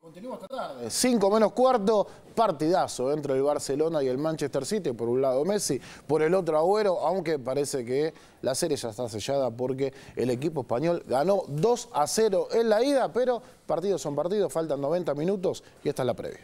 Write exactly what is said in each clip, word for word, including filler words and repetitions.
Continúa esta tarde. cinco menos cuarto, partidazo entre el Barcelona y el Manchester City. Por un lado Messi, por el otro Agüero, aunque parece que la serie ya está sellada porque el equipo español ganó dos a cero en la ida, pero partidos son partidos, faltan noventa minutos y esta es la previa.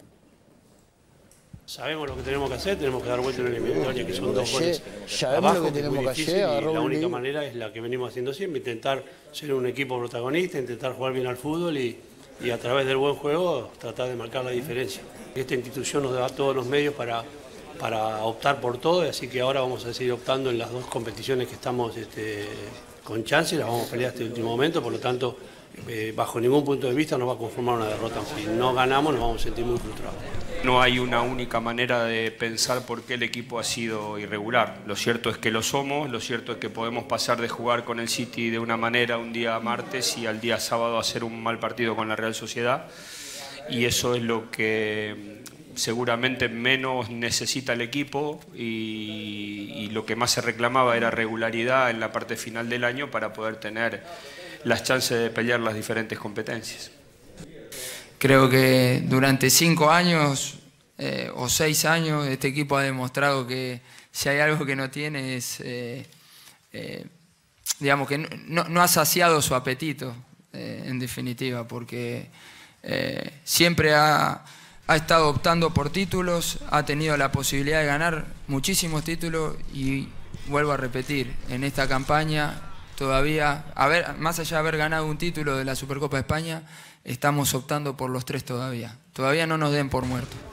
Sabemos lo que tenemos que hacer, tenemos que dar vuelta en la eliminatoria, que son dos goles sabemos lo que tenemos que hacer, y la única manera es la que venimos haciendo siempre, intentar ser un equipo protagonista, intentar jugar bien al fútbol y, y a través del buen juego tratar de marcar la diferencia. Esta institución nos da todos los medios para, para optar por todo, así que ahora vamos a seguir optando en las dos competiciones que estamos este, con chance, las vamos a pelear hasta el último momento, por lo tanto, eh, bajo ningún punto de vista nos va a conformar una derrota. Si no ganamos nos vamos a sentir muy frustrados. No hay una única manera de pensar por qué el equipo ha sido irregular. Lo cierto es que lo somos, lo cierto es que podemos pasar de jugar con el City de una manera un día martes y al día sábado hacer un mal partido con la Real Sociedad. Y eso es lo que seguramente menos necesita el equipo y, y lo que más se reclamaba era regularidad en la parte final del año para poder tener las chances de pelear las diferentes competencias. Creo que durante cinco años eh, o seis años este equipo ha demostrado que si hay algo que no tiene es, eh, eh, digamos que no, no ha saciado su apetito, eh, en definitiva, porque eh, siempre ha, ha estado optando por títulos, ha tenido la posibilidad de ganar muchísimos títulos y vuelvo a repetir, en esta campaña todavía, a ver, más allá de haber ganado un título de la Supercopa de España, estamos optando por los tres todavía. Todavía no nos den por muertos.